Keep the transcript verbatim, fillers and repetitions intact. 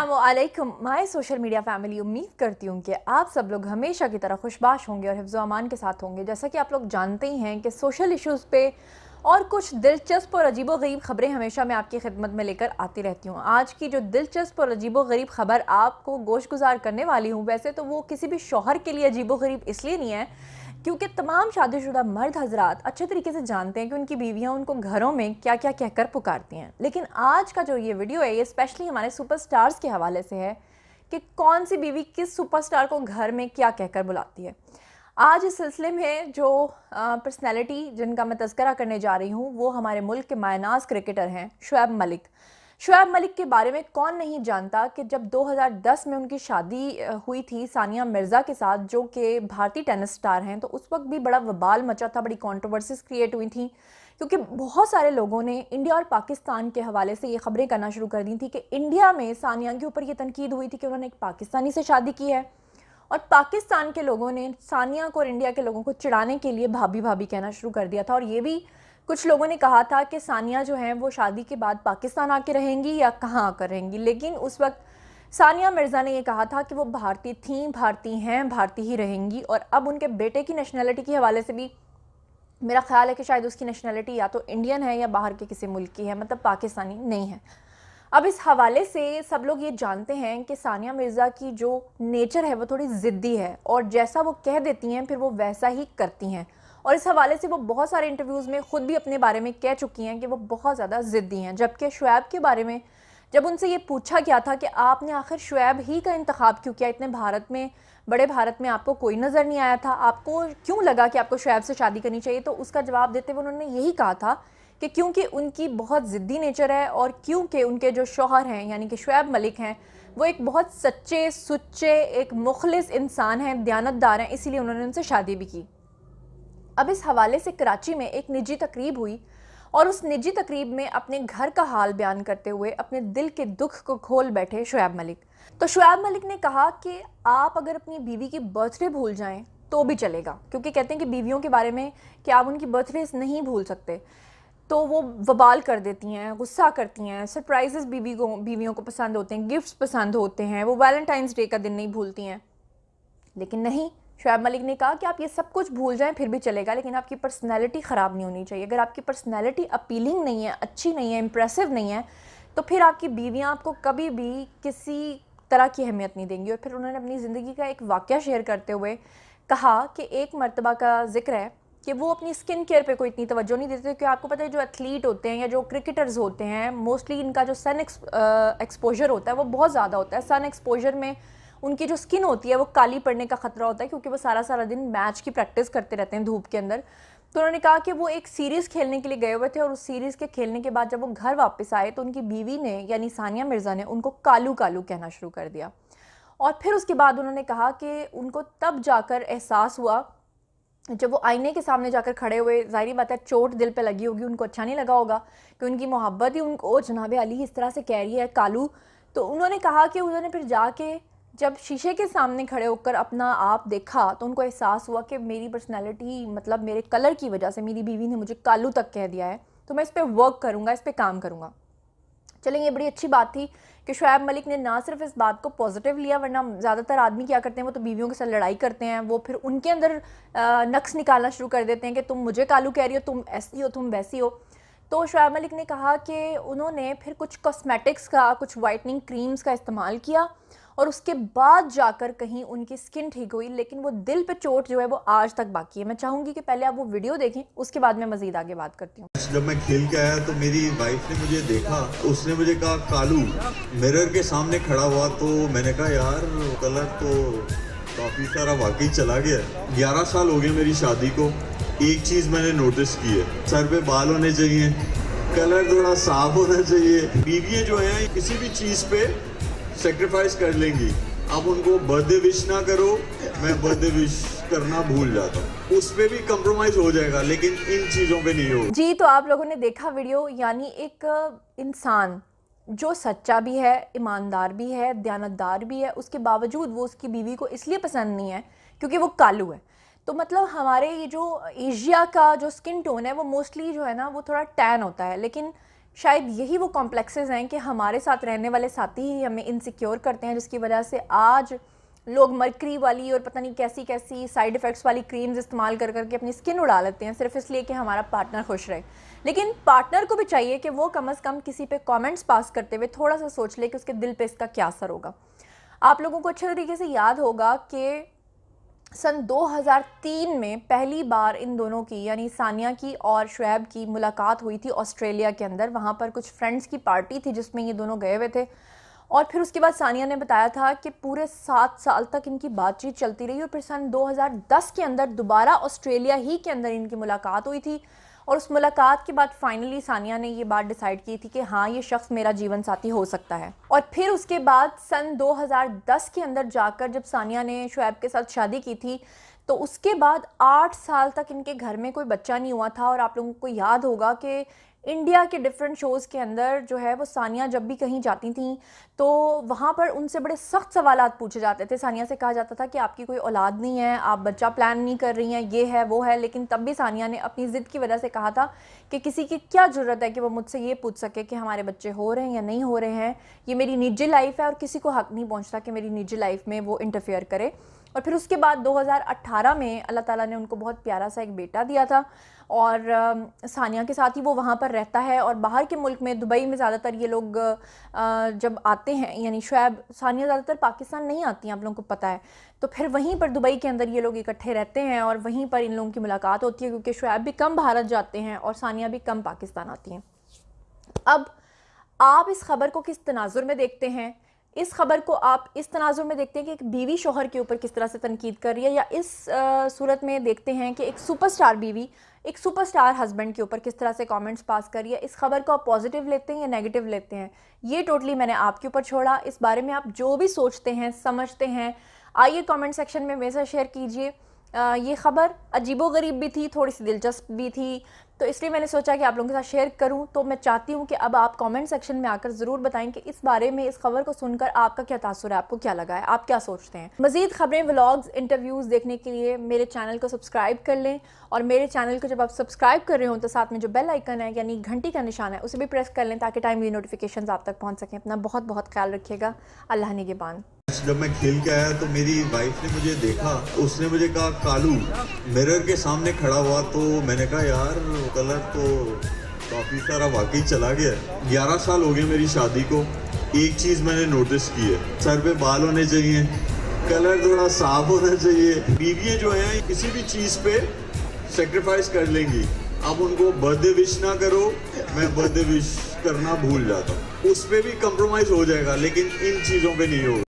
अस्सलामुअलैकुम my social media family. उम्मीद करती हूँ कि आप सब लोग हमेशा की तरह खुशबाश होंगे और हिफ्ज़ व अमान के साथ होंगे। जैसा कि आप लोग जानते ही हैं कि सोशल इश्यूज़ पे और कुछ दिलचस्प और अजीबोगरीब खबरें हमेशा मैं आपकी खिदमत में लेकर आती रहती हूँ। आज की जो दिलचस्प और अजीबोगरीब खबर आपको गोशगुजार करने वाली हूँ, वैसे तो वो किसी भी शौहर के लिए अजीबोगरीब इसलिए नहीं है क्योंकि तमाम शादीशुदा मर्द हजरात अच्छे तरीके से जानते हैं कि उनकी बीवियां उनको घरों में क्या क्या कहकर पुकारती हैं। लेकिन आज का जो ये वीडियो है ये स्पेशली हमारे सुपरस्टार्स के हवाले से है कि कौन सी बीवी किस सुपरस्टार को घर में क्या कहकर बुलाती है। आज इस सिलसिले में जो पर्सनैलिटी जिनका मैं तज़किरा करने जा रही हूँ वो हमारे मुल्क के मायनाज क्रिकेटर हैं शोएब मलिक। शोएब मलिक के बारे में कौन नहीं जानता कि जब दो हज़ार दस में उनकी शादी हुई थी सानिया मिर्ज़ा के साथ, जो कि भारतीय टेनिस स्टार हैं, तो उस वक्त भी बड़ा वबाल मचा था, बड़ी कंट्रोवर्सीज क्रिएट हुई थी क्योंकि बहुत सारे लोगों ने इंडिया और पाकिस्तान के हवाले से ये खबरें करना शुरू कर दी थी कि इंडिया में सानिया के ऊपर ये तनकीद हुई थी कि उन्होंने एक पाकिस्तानी से शादी की है और पाकिस्तान के लोगों ने सानिया को और इंडिया के लोगों को चिढ़ाने के लिए भाभी भाभी कहना शुरू कर दिया था। और ये भी कुछ लोगों ने कहा था कि सानिया जो हैं वो शादी के बाद पाकिस्तान आके रहेंगी या कहाँ आकर रहेंगी, लेकिन उस वक्त सानिया मिर्ज़ा ने ये कहा था कि वो भारतीय थीं, भारतीय हैं, भारतीय ही रहेंगी। और अब उनके बेटे की नेशनलिटी के हवाले से भी मेरा ख्याल है कि शायद उसकी नेशनलिटी या तो इंडियन है या बाहर के किसी मुल्क की है, मतलब पाकिस्तानी नहीं है। अब इस हवाले से सब लोग ये जानते हैं कि सानिया मिर्ज़ा की जो नेचर है वो थोड़ी ज़िद्दी है और जैसा वो कह देती हैं फिर वो वैसा ही करती हैं। और इस हवाले से वो बहुत सारे इंटरव्यूज़ में ख़ुद भी अपने बारे में कह चुकी हैं कि वो बहुत ज़्यादा ज़िद्दी हैं। जबकि शोएब के बारे में जब उनसे ये पूछा गया था कि आपने आखिर शोएब ही का इंतखाब क्यों किया, इतने भारत में बड़े भारत में आपको कोई नज़र नहीं आया था, आपको क्यों लगा कि आपको शोएब से शादी करनी चाहिए, तो उसका जवाब देते हुए उन्होंने यही कहा था कि क्योंकि उनकी बहुत ज़िद्दी नेचर है और क्योंकि उनके जो शौहर हैं यानी कि शोएब मलिक हैं वो एक बहुत सच्चे सुच्चे एक मुखलिस इंसान हैं, दयानतदार हैं, इसीलिए उन्होंने उनसे शादी भी की। अब इस हवाले से कराची में एक निजी तकरीब हुई और उस निजी तकरीब में अपने घर का हाल बयान करते हुए अपने दिल के दुख को खोल बैठे शोएब मलिक। तो शोएब मलिक ने कहा कि आप अगर अपनी बीवी की बर्थडे भूल जाएं तो भी चलेगा, क्योंकि कहते हैं कि बीवियों के बारे में कि आप उनकी बर्थडे नहीं भूल सकते तो वो वबाल कर देती हैं, गुस्सा करती हैं, सरप्राइजेस बीवी को बीवियों को पसंद होते हैं, गिफ्ट्स पसंद होते हैं, वो वैलेंटाइंस डे का दिन नहीं भूलती हैं। लेकिन नहीं, शोएब मलिक ने कहा कि आप ये सब कुछ भूल जाएं फिर भी चलेगा, लेकिन आपकी पर्सनैलिटी ख़राब नहीं होनी चाहिए। अगर आपकी पर्सनैलिटी अपीलिंग नहीं है, अच्छी नहीं है, इम्प्रेसिव नहीं है, तो फिर आपकी बीवियां आपको कभी भी किसी तरह की अहमियत नहीं देंगी। और फिर उन्होंने अपनी ज़िंदगी का एक वाक़या शेयर करते हुए कहा कि एक मरतबा का जिक्र है कि वो अपनी स्किन केयर पे कोई इतनी तवज्जो नहीं देते, क्योंकि आपको पता है जो एथलीट होते हैं या जो क्रिकेटर्स होते हैं मोस्टली इनका जो सन एक्सपोजर होता है वो बहुत ज़्यादा होता है। सन एक्सपोजर में उनकी जो स्किन होती है वो काली पड़ने का ख़तरा होता है क्योंकि वो सारा सारा दिन मैच की प्रैक्टिस करते रहते हैं धूप के अंदर। तो उन्होंने कहा कि वो एक सीरीज़ खेलने के लिए गए हुए थे और उस सीरीज़ के खेलने के बाद जब वो घर वापस आए तो उनकी बीवी ने यानी सानिया मिर्ज़ा ने उनको कालू कालू कहना शुरू कर दिया। और फिर उसके बाद उन्होंने कहा कि उनको तब जाकर एहसास हुआ जब वो आईने के सामने जाकर खड़े हुए, ज़ाहिर बात है चोट दिल पे लगी होगी, उनको अच्छा नहीं लगा होगा कि उनकी मोहब्बत ही उनको जनाब अली इस तरह से कह रही है कालू। तो उन्होंने कहा कि उन्होंने फिर जाके जब शीशे के सामने खड़े होकर अपना आप देखा तो उनको एहसास हुआ कि मेरी पर्सनैलिटी मतलब मेरे कलर की वजह से मेरी बीवी ने मुझे कालू तक कह दिया है, तो मैं इस पर वर्क करूँगा, इस पर काम करूँगा। चलें, ये बड़ी अच्छी बात थी कि शोएब मलिक ने ना सिर्फ इस बात को पॉजिटिव लिया, वरना ज़्यादातर आदमी क्या करते हैं वो तो बीवियों के साथ लड़ाई करते हैं, वो फिर उनके अंदर नक्स निकालना शुरू कर देते हैं कि तुम मुझे कालू कह रही हो, तुम ऐसी हो, तुम वैसी हो। तो शोएब मलिक ने कहा कि उन्होंने फिर कुछ कॉस्मेटिक्स का, कुछ वाइटनिंग क्रीम्स का इस्तेमाल किया और उसके बाद जाकर कहीं उनकी स्किन ठीक हुई, लेकिन वो दिल पे चोट जो है वो आज तक बाकी है। मैं चाहूँगी कि पहले आप वो वीडियो देखें, उसके बाद मैं मज़ीद आगे बात करती हूँ। जब मैं खेल के आया तो मेरी वाइफ ने मुझे देखा, उसने मुझे कहा कालू, मिरर के सामने खड़ा हुआ तो मैंने कहा यार कलर तो काफ़ी सारा वाकई चला गया। ग्यारह साल हो गए मेरी शादी को, एक चीज़ मैंने नोटिस की है, सर पे बाल होने चाहिए, कलर थोड़ा साफ होना चाहिए। बीवियाँ जो हैं किसी भी चीज़ पे सेक्रीफाइस कर लेंगी, आप उनको बर्थडे विश ना करो, मैं बर्थडे विश करना भूल जाता हूँ, उस पे भी कंप्रोमाइज हो जाएगा लेकिन इन चीज़ों पे नहीं हो। जी, तो आप लोगों ने देखा वीडियो, यानी एक इंसान जो सच्चा भी है, ईमानदार भी है, दयानतदार भी है, उसके बावजूद वो उसकी बीवी को इसलिए पसंद नहीं है क्योंकि वो कालू है। तो मतलब हमारे ये जो एशिया का जो स्किन टोन है वो मोस्टली जो है ना वो थोड़ा टैन होता है, लेकिन शायद यही वो कॉम्प्लेक्सेस हैं कि हमारे साथ रहने वाले साथी ही हमें इनसिक्योर करते हैं, जिसकी वजह से आज लोग मरकरी वाली और पता नहीं कैसी कैसी साइड इफ़ेक्ट्स वाली क्रीम्स इस्तेमाल कर करके अपनी स्किन उड़ा लेते हैं सिर्फ इसलिए कि हमारा पार्टनर खुश रहे। लेकिन पार्टनर को भी चाहिए कि वो कम अज़ कम किसी पे कमेंट्स पास करते हुए थोड़ा सा सोच ले कि उसके दिल पे इसका क्या असर होगा। आप लोगों को अच्छे तरीके से याद होगा कि सन दो हज़ार तीन में पहली बार इन दोनों की यानी सानिया की और शुएब की मुलाकात हुई थी ऑस्ट्रेलिया के अंदर। वहाँ पर कुछ फ्रेंड्स की पार्टी थी जिसमें ये दोनों गए हुए थे और फिर उसके बाद सानिया ने बताया था कि पूरे सात साल तक इनकी बातचीत चलती रही और फिर सन दो हज़ार दस के अंदर दोबारा ऑस्ट्रेलिया ही के अंदर इनकी मुलाकात हुई थी और उस मुलाकात के बाद फाइनली सानिया ने ये बात डिसाइड की थी कि हाँ ये शख्स मेरा जीवन साथी हो सकता है। और फिर उसके बाद सन दो हज़ार दस के अंदर जाकर जब सानिया ने शुएब के साथ शादी की थी तो उसके बाद आठ साल तक इनके घर में कोई बच्चा नहीं हुआ था। और आप लोगों को याद होगा कि इंडिया के डिफरेंट शोज़ के अंदर जो है वो सानिया जब भी कहीं जाती थी तो वहाँ पर उनसे बड़े सख्त सवालात पूछे जाते थे। सानिया से कहा जाता था कि आपकी कोई औलाद नहीं है, आप बच्चा प्लान नहीं कर रही हैं, ये है वो है। लेकिन तब भी सानिया ने अपनी ज़िद की वजह से कहा था कि किसी की क्या ज़रूरत है कि वो मुझसे ये पूछ सके कि हमारे बच्चे हो रहे हैं या नहीं हो रहे हैं, ये मेरी निजी लाइफ है और किसी को हक नहीं पहुँचता कि मेरी निजी लाइफ में वो इंटरफेयर करे। और फिर उसके बाद दो हज़ार अठारह में अल्लाह ताला ने उनको बहुत प्यारा सा एक बेटा दिया था और सानिया के साथ ही वो वहाँ पर रहता है। और बाहर के मुल्क में दुबई में ज़्यादातर ये लोग जब आते हैं यानी शुएब सानिया ज़्यादातर पाकिस्तान नहीं आती हैं, आप लोगों को पता है, तो फिर वहीं पर दुबई के अंदर ये लोग इकट्ठे रहते हैं और वहीं पर इन लोगों की मुलाकात होती है क्योंकि शुएब भी कम भारत जाते हैं और सानिया भी कम पाकिस्तान आती हैं। अब आप इस खबर को किस तनाजुर में देखते हैं? इस खबर को आप इस तनाजुर में देखते हैं कि एक बीवी शोहर के ऊपर किस तरह से तनकीद कर रही है, या इस आ, सूरत में देखते हैं कि एक सुपरस्टार बीवी एक सुपरस्टार हस्बैंड के ऊपर किस तरह से कमेंट्स पास कर रही है? इस खबर को आप पॉजिटिव लेते हैं या नेगेटिव लेते हैं? ये टोटली मैंने आपके ऊपर छोड़ा। इस बारे में आप जो भी सोचते हैं समझते हैं आइए कमेंट सेक्शन में मेरे साथ शेयर कीजिए। ये ख़बर अजीबोगरीब भी थी, थोड़ी सी दिलचस्प भी थी, तो इसलिए मैंने सोचा कि आप लोगों के साथ शेयर करूं। तो मैं चाहती हूं कि अब आप कमेंट सेक्शन में आकर ज़रूर बताएं कि इस बारे में, इस खबर को सुनकर आपका क्या तासुर है, आपको क्या लगा है, आप क्या सोचते हैं। मज़ीद खबरें, व्लॉग्स, इंटरव्यूज़ देखने के लिए मेरे चैनल को सब्सक्राइब कर लें और मेरे चैनल को जब आप सब्सक्राइब कर रहे हो तो साथ में जो बेल आइकन है यानी घंटी का निशान है उसे भी प्रेस कर लें ताकि टाइमली नोटिफिकेशन आप तक पहुँच सकें। अपना बहुत बहुत ख्याल रखिएगा। अल्लाह निगहबान। जब मैं खेल के आया तो मेरी वाइफ ने मुझे देखा, उसने मुझे कहा कालू, मिरर के सामने खड़ा हुआ तो मैंने कहा यार कलर तो काफ़ी सारा वाकई चला गया। ग्यारह साल हो गए मेरी शादी को। एक चीज़ मैंने नोटिस की है, सर पे बाल होने चाहिए, कलर थोड़ा साफ होना चाहिए। बीवियाँ जो हैं किसी भी चीज़ पे सेक्रीफाइस कर लेंगी। आप उनको बर्थडे विश ना करो, मैं बर्थडे विश करना भूल जाता हूँ, उस पर भी कंप्रोमाइज़ हो जाएगा लेकिन इन चीज़ों पे नहीं होगा।